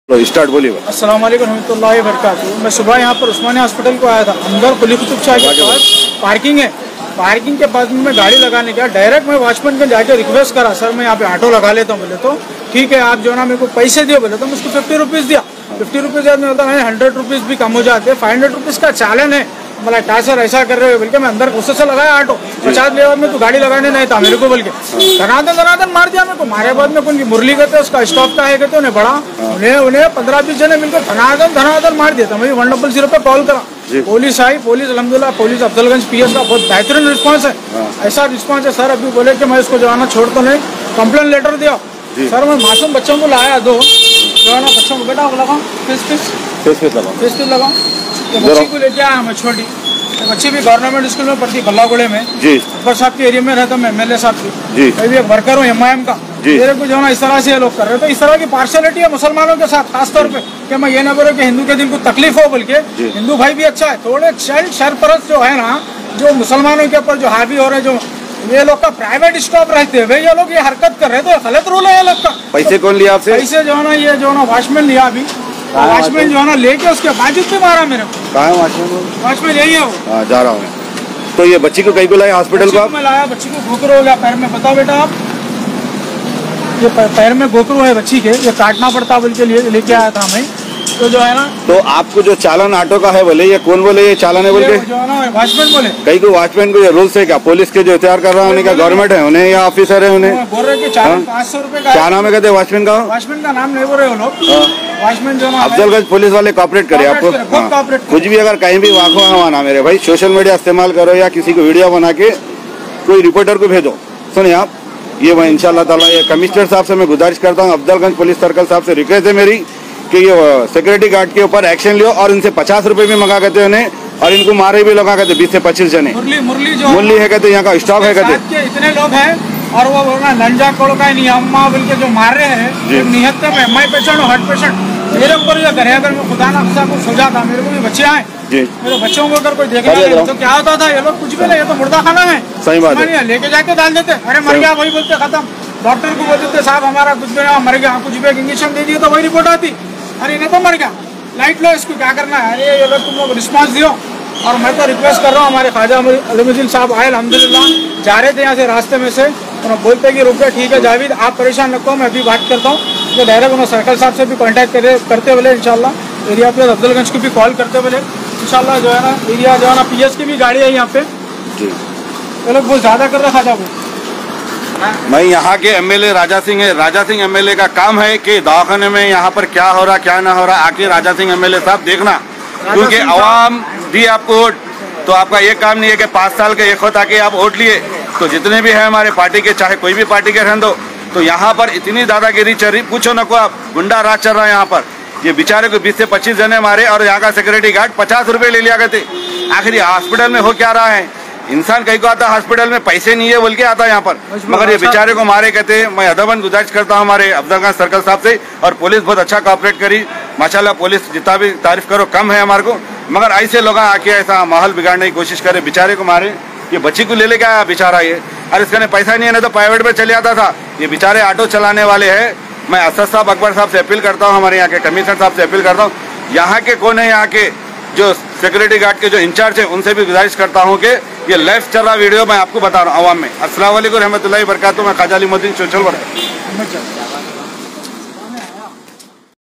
तो स्टार्ट बोलिए। अस्सलाम वालेकुम रहमतुल्लाहि व बरकातहू। मैं सुबह यहाँ पर उस्मानिया हॉस्पिटल को आया था। अंदर कुली कुतुब शाह के पास पार्किंग है। पार्किंग के पास में गाड़ी लगाने गया, डायरेक्ट मैं वॉचमैन को जाके रिक्वेस्ट करा, सर मैं यहाँ पे ऑटो लगा लेता हूँ। बोले तो ठीक है, आप जो है ना मेरे को पैसे दियो। बोले तो मैं उसको 50 रुपीज़ दिया। 50 रुपीज़ में होता है 100 रुपीज़ भी कम हो जाते हैं। 500 रुपीज़ का चालन है। मतलब क्या सर ऐसा कर रहे हो? बल्कि मैं अंदर गुस्से से लगाया ऑटो 50 ले बाद में तो गाड़ी लगाने नहीं था मेरे को, बल्कि धनाधन मार दिया मेरे को। मारे बाद में कौन मुरली कहते उसका स्टॉप का है कहते उन्हें बड़ा उन्हें 15-20 जने मिलकर धनाधन मार दिया था। मैं 100 पे कॉल करा, पुलिस आई। पुलिस अल्हम्दुलिल्लाह पुलिस अफजलगंज पीएस का बहुत बेहतरीन रिस्पांस है। ऐसा रिस्पांस है सर, अभी बोले कि मैं इसको जो है ना छोड़ तो नहीं, कंप्लेन लेटर दिया। सर मैं मासूम बच्चों को लाया दो जो है ना, बच्चों को बेटा लगाओ फेस लगाओ। बच्ची को लेके आया मैं छोटी, बच्ची भी गवर्नमेंट स्कूल में पढ़ती गल्लागुड़े में जी। अकबर साहब के एरिया में रहता मैं MLA साहब की, मैं भी एक वर्कर हूँ MIM का। मेरे को जो है ना इस तरह से ये लोग कर रहे हैं। तो इस तरह की पार्शलिटी है मुसलमानों के साथ खासतौर पे, कि मैं ये ना बोले कि हिंदू के दिल को तकलीफ हो, बल्कि हिंदू भाई भी अच्छा है। थोड़े शरपरस्त जो है ना, जो मुसलमानों के ऊपर जो हावी हो रहे, जो ये लोग का प्राइवेट स्टॉप रहते हैं, ये लोग ये हरकत कर रहे थे, गलत रूल है ये लोग का। पैसे कौन लिया आपसे? पैसे जो है ना ये जो है ना वॉचमैन लिया। अभी वॉचमैन जो है ना लेके उसके बाजू पे मारा मेरे को। कहाँ है वॉचमैन? वॉचमैन यही है वो। जा रहा हूँ। तो ये बच्ची को कहीं को लाया हॉस्पिटल को? मैं लाया, बच्ची को घोकरू हो गया पैर में। बताओ बेटा आप, ये पैर में घोकरू है बच्ची के, ये काटना पड़ता बोल के लेके आया था मैं। तो जो है ना, तो आपको जो चालन ऑटो का है बोले, ये कौन बोले ये चालन है बोल के? जो है ना वॉचमैन बोले। कहीं को वॉचमैन को ये रूल्स है क्या? पुलिस के जो इख्तियार कर रहा है उन्हें क्या गवर्नमेंट है उन्हें या ऑफिसर है उन्हें? बोल रहे कि 500 रुपए का। क्या नाम है कहते वॉचमैन का? वॉचमैन का नाम नहीं बोल रहे वो लोग। वॉचमैन जो अफजलगंज पुलिस वाले कॉपरेट करे आपको। कुछ भी अगर कहीं भी वाकवा मेरे भाई, सोशल मीडिया इस्तेमाल करो या किसी को वीडियो बना के कोई रिपोर्टर को भेजो। सुनिए आप, ये मैं इंशाल्लाह ताला ये कमिश्नर साहब से मैं गुजारिश करता हूँ, अफजलगंज पुलिस सर्कल साहब से रिक्वेस्ट है मेरी कि ये सिक्योरिटी गार्ड के ऊपर एक्शन लियो और इनसे 50 रुपए भी मंगा कहते उन्हें, और इनको मारे भी लगा कहते 20 से 25 जने। मुरली है कहते, यहाँ का स्टॉक है कहते, इतने लोग हैं। और वो बोलना नंजा कोड़ का नहीं अम्मा बोल के जो मार रहे हैं, निहत्तर में MI पेशेंट और हार्ट पेशेंट मेरे ऊपर जो करे। अगर मैं खुदा ना खुदा को सोचा था, मेरे को भी बच्चे आए, मेरे बच्चों को अगर कोई देखना नहीं तो क्या होता था? ये लोग कुछ भी नहीं, ये तो मुर्दा खाना है। सही बात है। लेके जाके डाल देते, अरे मर गया वही बोलते खत्म। डॉक्टर को बोलते साहब हमारा कुछ भी नहीं, मर गया, कुछ भी इंजेक्शन दे दिए तो वही रिपोर्ट आती, अरे इन्हें तो मर गया, लाइट लो, इसको क्या करना है? अरे ये लोग तुम लोग रिस्पांस दियो। और मैं तो रिक्वेस्ट कर रहा हूँ, हमारे ख्वाजा अलमुद्दीन साहब आए अल्हम्दुलिल्लाह, जा रहे थे यहाँ से रास्ते में से, उन्होंने बोलते कि रुक गए, ठीक है जावेद आप परेशान रखो, मैं अभी बात करता हूँ। तो डायरेक्ट उन्होंने सर्कल साहब से भी कॉन्टैक्ट करते बोले इंशाल्लाह एरिया पे अफजलगंज को भी कॉल करते बोले इंशाल्लाह जो है ना एरिया जो है ना PS की भी गाड़ी है यहाँ पे। ये लोग बहुत ज़्यादा कर रहा था। मैं यहाँ के MLA राजा सिंह है। राजा सिंह MLA का काम है कि दवाखाने में यहाँ पर क्या हो रहा क्या ना हो रहा, आके राजा सिंह MLA साहब देखना, क्योंकि आवाम दी आपको वोट, तो आपका ये काम नहीं है कि 5 साल के एक वक्त आके आप वोट लिए। तो जितने भी हैं हमारे पार्टी के, चाहे कोई भी पार्टी के रहने दो, तो यहाँ पर इतनी दादागिरी चल रही, पूछो न को आप, गुंडा राज चल रहा है यहाँ पर। ये बेचारे को 20 से 25 जने मारे और यहाँ का सिक्योरिटी गार्ड 50 रुपए ले लिया करते। आखिर हॉस्पिटल में हो क्या रहा है? इंसान कहीं को आता हॉस्पिटल में पैसे नहीं है बोल के आता यहाँ पर, मगर ये बेचारे को मारे कहते। मैं अदबन गुजारिश करता हूँ हमारे अफजलगंज सर्कल साहब से, और पुलिस बहुत अच्छा कोऑपरेट करी माशाल्लाह। पुलिस जितना भी तारीफ करो कम है हमारे को, मगर ऐसे लोग आके ऐसा माहौल बिगाड़ने की कोशिश करे, बेचारे को मारे। ये बच्ची को ले क्या बेचारा ये, और इसका पैसा नहीं है, नहीं तो प्राइवेट में चले आता था। ये बेचारे ऑटो चलाने वाले हैं। मैं असद साहब अकबर साहब से अपील करता हूँ, हमारे यहाँ के कमिश्नर साहब से अपील करता हूँ, यहाँ के कौन है, यहाँ के जो सिक्योरिटी गार्ड के जो इंचार्ज है उनसे भी गुजारिश करता हूँ कि ये लाइव चल रहा वीडियो मैं आपको बता रहा हूँ आवाम में। अस्सलाम वालेकुम रहमतुल्लाहि व बरकातहू। मैं ख्वाजा अलीमुद्दीन सोशल वर्कर।